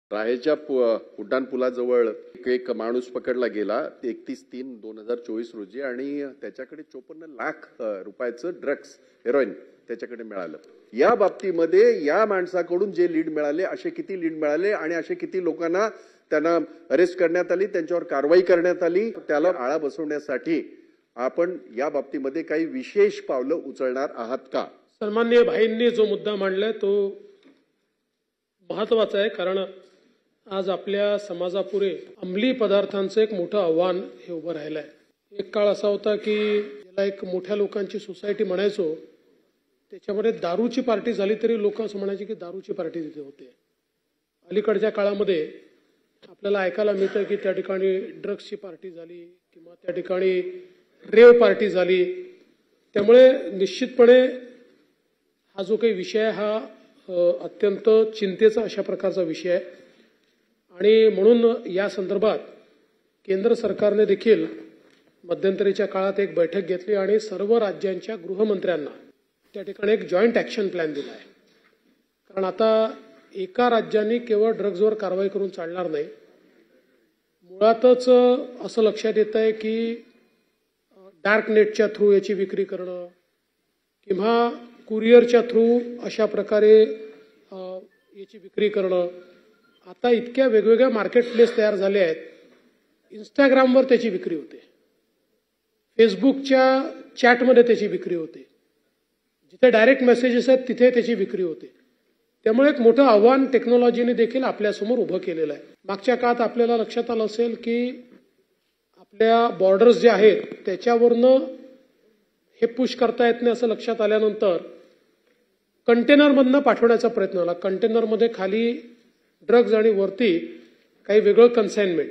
राहेरच्या उड्डाणपुलाजवळ एक माणूस पकडला गेला 31/3/2024 रोजी आणि त्याच्याकडे 54 लाख रुपयाचं ड्रग्स हेरोईन त्याच्याकडे मिळालं। या बाबतीमध्ये या माणसाकडून जे लीड मिळाले, असे किती लीड मिळाले आणि असे किती लोकांना त्यांना अरेस्ट करण्यात आली, त्यांच्यावर कारवाई करण्यात आली, त्याला आळा बसवण्यासाठी आपण या बाबतीमध्ये काही विशेष पावलं उचलणार आहात का? सन्माननीय भाईंनी जो मुद्दा मांडलाय तो महत्त्वाचा आहे, कारण आज आपल्या समाजापुढे अंमली पदार्थांचं एक मोठं आव्हान हे उभं राहिलं आहे। एक काळ असा होता की ज्याला एक मोठ्या लोकांची सोसायटी म्हणायचो, त्याच्यामध्ये दारूची पार्टी झाली तरी लोक असं म्हणायचे की दारूची पार्टी तिथे होते। अलीकडच्या काळामध्ये आपल्याला ऐकायला मिळतं की त्या ठिकाणी ड्रग्सची पार्टी झाली किंवा त्या ठिकाणी रेव पार्टी झाली। त्यामुळे निश्चितपणे हा जो काही विषय आहे हा अत्यंत चिंतेचा अशा प्रकारचा विषय आहे आणि म्हणून या संदर्भात केंद्र सरकारने देखील मध्यंतरीच्या काळात एक बैठक घेतली आणि सर्व राज्यांच्या गृहमंत्र्यांना त्या ठिकाणी एक जॉईंट ॲक्शन प्लॅन दिला आहे। कारण आता एका राज्याने केवळ ड्रग्जवर कारवाई करून चालणार नाही। मुळातच असं लक्षात येत आहे की डार्क नेटच्या थ्रू याची विक्री करणं किंवा कुरिअरच्या थ्रू अशा प्रकारे याची विक्री करणं, आता इतक्या वेगवेगळ्या मार्केट प्लेस तयार झाले आहेत। इंस्टाग्रामवर त्याची विक्री होते, फेसबुकच्या चॅटमध्ये त्याची विक्री होते, जिथे डायरेक्ट मेसेजेस आहेत तिथे त्याची विक्री होते। त्यामुळे एक मोठं आव्हान टेक्नॉलॉजीने देखील आपल्यासमोर उभं केलेलं आहे। मागच्या काळात आपल्याला लक्षात आलं असेल की आपल्या बॉर्डर्स जे आहेत त्याच्यावरनं हे पुश करता येत नाही असं लक्षात आल्यानंतर कंटेनरमधनं पाठवण्याचा प्रयत्न झाला। कंटेनरमध्ये खाली ड्रग्ज आणि वरती काही वेगळं कन्साइनमेंट।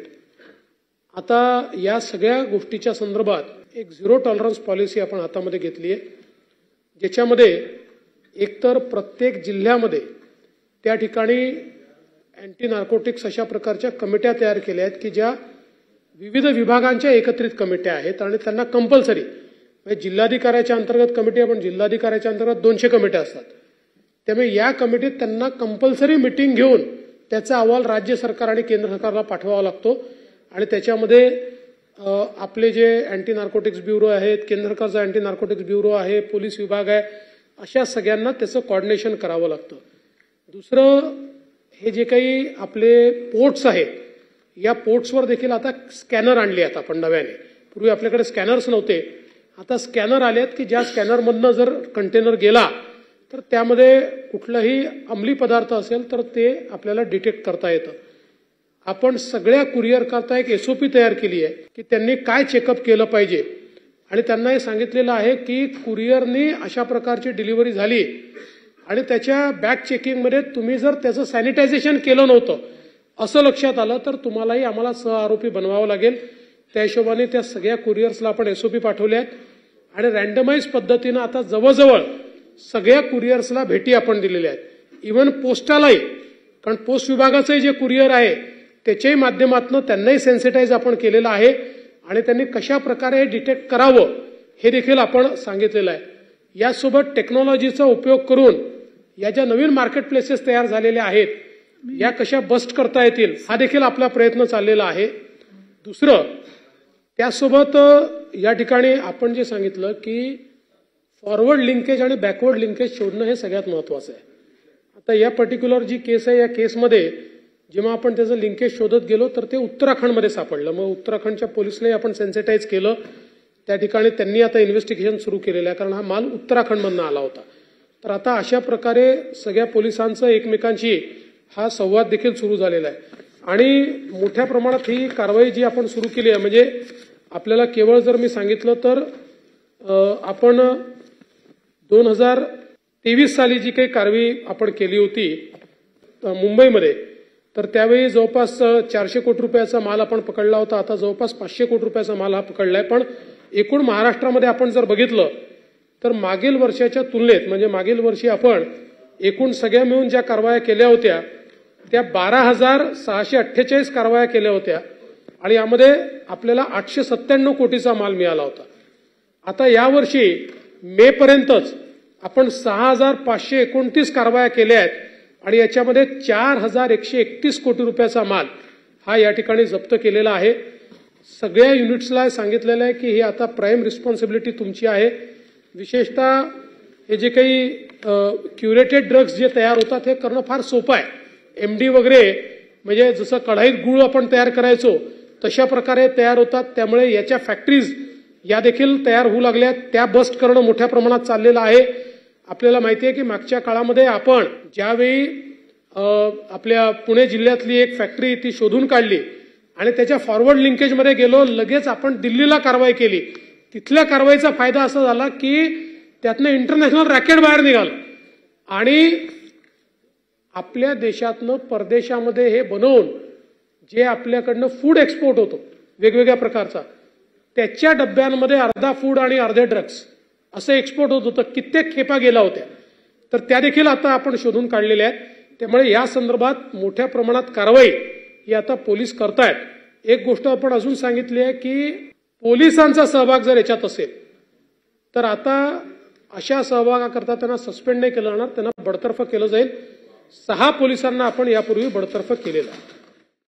आता या सगळ्या गोष्टीच्या संदर्भात एक झिरो टॉलरन्स पॉलिसी आपण हातामध्ये घेतली आहे, ज्याच्यामध्ये एकतर प्रत्येक जिल्ह्यामध्ये त्या ठिकाणी अँटी नार्कोटिक्स अशा प्रकारच्या कमिट्या तयार केल्या आहेत की ज्या विविध विभागांच्या एकत्रित कमिट्या आहेत आणि त्यांना कंपल्सरी म्हणजे जिल्हाधिकाऱ्याच्या अंतर्गत कमिटी आपण जिल्हाधिकाऱ्याच्या अंतर्गत 200 कमिट्या असतात। त्यामुळे या कमिटीत त्यांना कंपल्सरी मीटिंग घेऊन त्याचा अहवाल राज्य सरकार आणि केंद्र सरकारला पाठवावा लागतो आणि त्याच्यामध्ये आपले जे अँटी नार्कोटिक्स ब्युरो आहेत, केंद्र सरकारचा अँटी नार्कोटिक्स ब्युरो आहे, पोलीस विभाग आहे, अशा सगळ्यांना त्याचं कोऑर्डिनेशन करावं लागतं। दुसरं, हे जे काही आपले पोर्ट्स आहेत या पोर्ट्सवर देखील आता स्कॅनर आणले आहेत आपण नव्याने। पूर्वी आपल्याकडे स्कॅनर्स नव्हते, आता स्कॅनर आले आहेत की ज्या स्कॅनरमधनं जर कंटेनर गेला तर त्यामध्ये कुठलाही अंमली पदार्थ असेल तर ते आपल्याला डिटेक्ट करता येतं। आपण सगळ्या कुरिअर करता एक SOP तयार केली आहे की त्यांनी काय चेकअप केलं पाहिजे आणि त्यांना हे सांगितलेलं आहे की कुरिअरनी अशा प्रकारची डिलिव्हरी झाली आणि त्याच्या बॅग चेकिंगमध्ये तुम्ही जर त्याचं सॅनिटायझेशन केलं नव्हतं असं लक्षात आलं तर तुम्हालाही आम्हाला सहआरोपी बनवावं लागेल। त्या हिशोबाने त्या सगळ्या कुरिअर्सला आपण SOP पाठवले आहेत आणि रँडमाइज पद्धतीनं आता जवळजवळ सगळ्या कुरिअर्सला भेटी आपण दिलेल्या आहेत। इव्हन पोस्टालाही, कारण पोस्ट विभागाचंही जे कुरिअर आहे त्याच्याही माध्यमातून त्यांनाही सेन्सिटाईज आपण केलेलं आहे आणि त्यांनी कशा प्रकारे डिटेक्ट करावं हे देखील आपण सांगितलेलं आहे। यासोबत टेक्नॉलॉजीचा उपयोग करून या ज्या नवीन मार्केट प्लेसेस तयार झालेल्या आहेत या कशा बस्ट करता येतील हा देखील आपला प्रयत्न चाललेला आहे। दुसरं, त्यासोबत या ठिकाणी आपण जे सांगितलं की फॉरवर्ड लिंकेज आणि बॅकवर्ड लिंकेज शोधणं हे सगळ्यात महत्त्वाचं आहे। आता या पर्टिक्युलर जी केस आहे या केसमध्ये जेव्हा आपण त्याचं लिंकेज शोधत गेलो तर ते उत्तराखंडमध्ये सापडलं। मग उत्तराखंडच्या पोलिसलाही आपण सेन्सिटाईज केलं, त्या ठिकाणी त्यांनी आता इन्व्हेस्टिगेशन सुरू केलेलं आहे कारण हा माल उत्तराखंडमधून आला होता। तर आता अशा प्रकारे सगळ्या पोलिसांचं एकमेकांशी हा संवाद देखील सुरू झालेला आहे आणि मोठ्या प्रमाणात ही कारवाई जी आपण सुरू केली आहे, म्हणजे आपल्याला केवळ जर मी सांगितलं तर आपण 2023 साली जी काही कारवाई आपण केली होती मुंबईमध्ये, तर त्यावेळी जवळपास 400 कोटी रुपयाचा माल आपण पकडला होता। आता जवळपास 500 कोटी रुपयाचा माल हा पकडलाय। पण एकूण महाराष्ट्रामध्ये आपण जर बघितलं तर मागील वर्षाच्या तुलनेत म्हणजे मागील वर्षी आपण एकूण सगळ्या मिळून ज्या कारवाया केल्या होत्या त्या 12,648 कारवाया केल्या होत्या आणि यामध्ये आपल्याला 897 कोटीचा माल मिळाला होता। आता यावर्षी मे पर्यंतच आपण 6,529 कारवाया केल्या आहेत आणि याच्यामध्ये 4131 कोटी रुपयाचा माल हा या ठिकाणी जप्त केलेला आहे. सगळ्या युनिट्सला सांगितलेलं आहे की ही आता प्राईम रिस्पॉन्सिबिलिटी तुमची आहे. विशेषतः हे जे काही क्युरेटेड ड्रग्ज जे तयार होतात हे करणं फार सोपं आहे. एमडी वगैरे म्हणजे जसं कढाईत गुळ आपण तयार करायचो तशा प्रकारे तयार होतात. त्यामुळे याच्या फॅक्टरीज या देखील तयार होऊ लागल्या. त्या बस्ट करणं मोठ्या प्रमाणात चाललेलं आहे. आपल्याला माहिती आहे की मागच्या काळामध्ये आपण ज्यावेळी आपल्या पुणे जिल्ह्यातली एक फॅक्टरी ती शोधून काढली आणि त्याच्या फॉरवर्ड लिंकेजमध्ये गेलो, लगेच आपण दिल्लीला कारवाई केली. तिथल्या कारवाईचा फायदा असा झाला की त्यातनं इंटरनॅशनल रॅकेट बाहेर निघालं आणि आपल्या देशातनं परदेशामध्ये हे बनवून जे आपल्याकडनं फूड एक्सपोर्ट होतो वेगवेगळ्या प्रकारचा, त्याच्या डब्यांमध्ये अर्धा फूड आणि अर्धे ड्रग्स असं एक्सपोर्ट होत होतं. कित्येक खेपा गेला होत्या. तर त्या देखील आता आपण शोधून काढलेल्या आहेत. त्यामुळे या संदर्भात मोठ्या प्रमाणात कारवाई ही आता पोलीस करतायत. एक गोष्ट आपण अजून सांगितली आहे की पोलिसांचा सहभाग जर याच्यात असेल तर आता अशा सहभागाकरता त्यांना सस्पेंड नाही केलं जाणार, त्यांना बडतर्फ केलं जाईल. 6 पोलिसांना आपण यापूर्वी बडतर्फ केलेलं आहे.